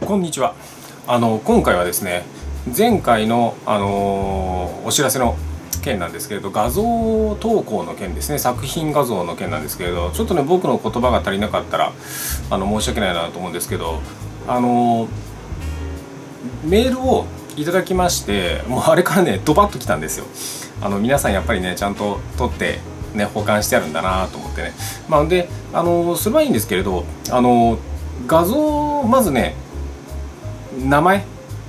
こんにちは。今回はですね、前回の、お知らせの件なんですけれど、画像投稿の件ですね、作品画像の件なんですけれど、ちょっとね僕の言葉が足りなかったら申し訳ないなと思うんですけど、メールをいただきまして、もうあれからねドバッときたんですよ。皆さんやっぱりねちゃんと撮ってね保管してあるんだなと思ってね、でそれはいいんですけれど、画像まずね名前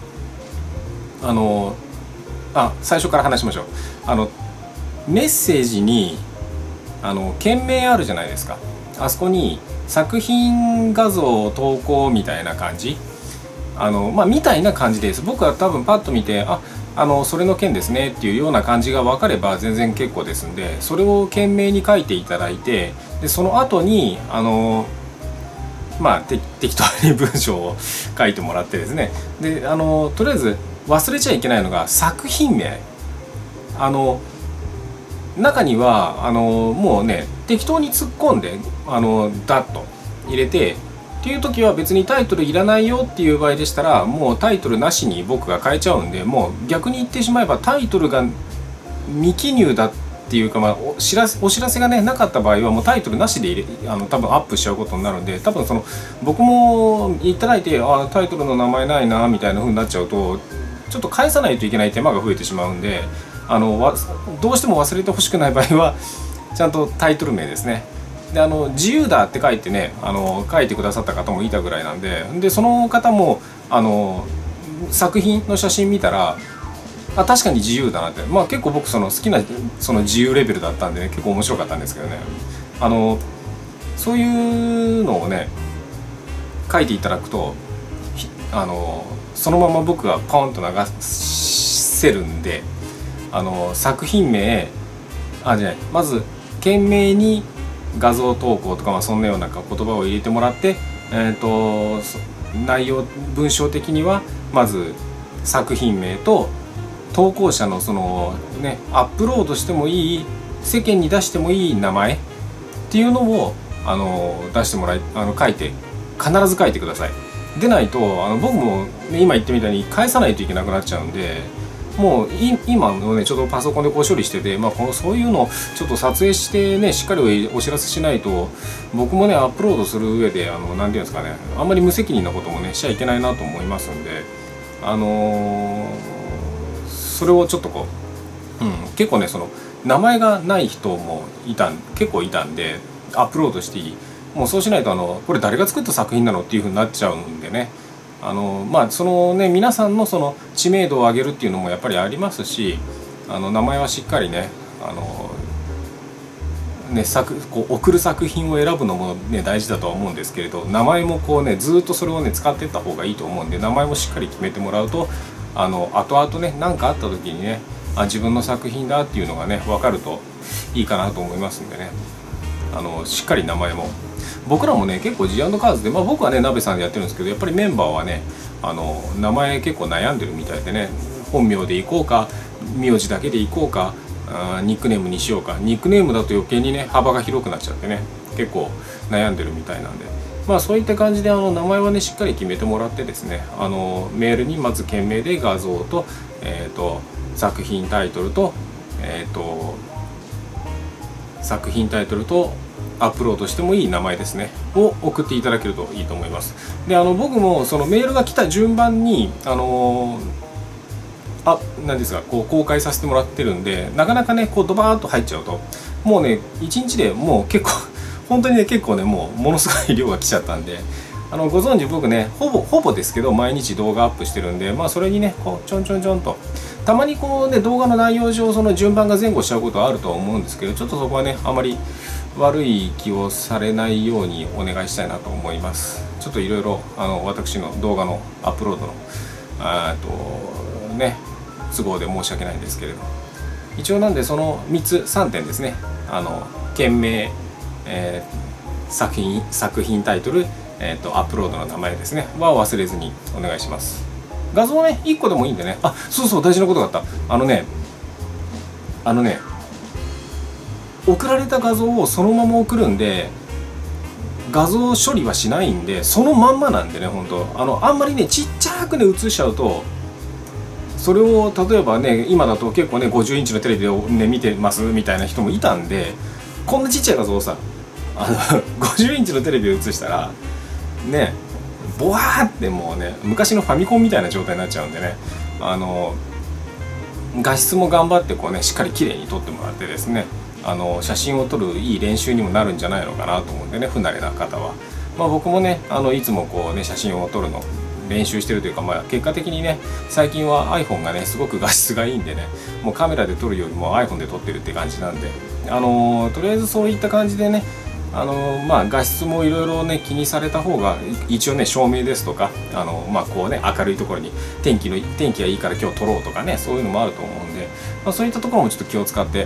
最初から話しましょう。メッセージに件名あるじゃないですか。あそこに作品画像投稿みたいな感じ、みたいな感じです。僕は多分パッと見てそれの件ですねっていうような感じが分かれば全然結構ですんで、それを件名に書いていただいて、でその後に適当に文章を書いてもらってですね、でとりあえず忘れちゃいけないのが作品名。中にはもうね適当に突っ込んでダッと入れてっていう時は別にタイトルいらないよっていう場合でしたら、もうタイトルなしに僕が変えちゃうんで、もう逆に言ってしまえばタイトルが未記入だっていうか、お知らせがねなかった場合はもうタイトルなしで多分アップしちゃうことになるんで、多分僕もいただいてタイトルの名前ないなみたいな風になっちゃうと、ちょっと返さないといけない手間が増えてしまうんで、どうしても忘れてほしくない場合はちゃんとタイトル名ですね。で自由だって書いてね書いてくださった方もいたぐらいなんで、その方も作品の写真見たら確かに自由だなって、結構僕好きな自由レベルだったんで、ね、結構面白かったんですけどね、そういうのをね書いていただくとそのまま僕がポンと流せるんで、作品名まず件名に画像投稿とか、そんなような言葉を入れてもらって、内容文章的にはまず作品名と投稿者のアップロードしてもいい、世間に出してもいい名前っていうのを出してもらい書いて、必ず書いてください。でないと僕も、ね、今言ってみたいに返さないといけなくなっちゃうんで、もう今のねちょっとパソコンで処理してて、そういうのをちょっと撮影してねしっかりお知らせしないと、僕もねアップロードする上で何て言うんですかね、あんまり無責任なこともねしちゃいけないなと思いますんで、それをちょっと結構ね名前がない人も結構いたんで、アップロードしていい、もうそうしないとこれ誰が作った作品なのっていう風になっちゃうんでね、皆さんの知名度を上げるっていうのもやっぱりありますし、名前はしっかりね送る作品を選ぶのもね大事だとは思うんですけれど、名前もずっとそれをね使っていった方がいいと思うんで、名前もしっかり決めてもらうと後々ね何かあった時にね自分の作品だっていうのがね分かるといいかなと思いますんでね、しっかり名前も。僕らもね結構G&Carsで、僕はね鍋さんでやってるんですけど、やっぱりメンバーはね名前結構悩んでるみたいでね、本名でいこうか名字だけでいこうかニックネームにしようか。ニックネームだと余計にね幅が広くなっちゃってね結構悩んでるみたいなんで、そういった感じで名前はねしっかり決めてもらってですね、メールにまず件名で画像と作品タイトルと作品タイトルとアップロードしてもいい名前ですねを送っていただけるといいと思います。で僕もメールが来た順番に何ですか公開させてもらってるんで、なかなかねドバーッと入っちゃうともうね1日でもう結構本当にね結構ねものすごい量が来ちゃったんで、ご存知僕ねほぼですけど毎日動画アップしてるんで、それにねちょんちょんとたまに動画の内容上順番が前後しちゃうことはあるとは思うんですけど、ちょっとそこはねあまり悪い気をされないようにお願いしたいなと思います。ちょっといろいろ私の動画のアップロードの都合で申し訳ないんですけれど、一応なんでその3点ですね、件名、作品タイトル、アップロードの名前ですねは忘れずにお願いします。画像ね1個でもいいんでね、そう大事なことがあった。送られた画像をそのまま送るんで、 画像処理はしないんで、そのまんまなんでね、本当あんまりねちっちゃくね映しちゃうと、それを例えばね今だと結構ね50インチのテレビをね見てますみたいな人もいたんで、こんなちっちゃい画像をさ50インチのテレビを映したらねボワーってもうね昔のファミコンみたいな状態になっちゃうんでね、画質も頑張ってこうねしっかり綺麗に撮ってもらってですね、写真を撮るいい練習にもなるんじゃないのかなと思うんでね、不慣れな方は。僕もねいつもこうね写真を撮るの練習してるというか、結果的にね最近は iPhone がねすごく画質がいいんでね、もうカメラで撮るよりも iPhone で撮ってるって感じなんで、とりあえずそういった感じでね画質もいろいろね気にされた方が、一応ね照明ですとかこうね明るいところに天気がいいから今日撮ろうとかね、そういうのもあると思うんで、そういったところもちょっと気を使って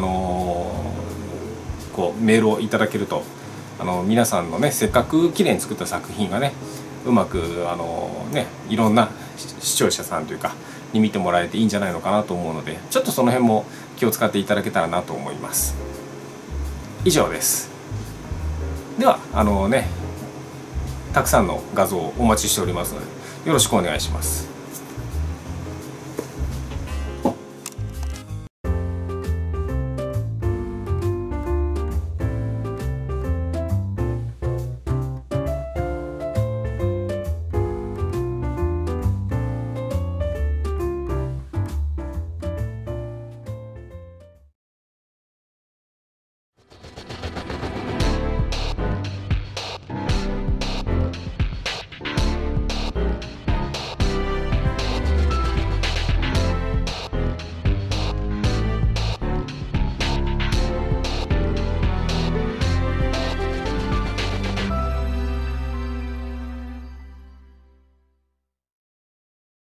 こうメールをいただけると、皆さんのねせっかく綺麗に作った作品がねうまくいろんな視聴者さんというかに見てもらえていいんじゃないのかなと思うので、ちょっとその辺も気を使っていただけたらなと思います。以上です。ではたくさんの画像をお待ちしておりますのでよろしくお願いします。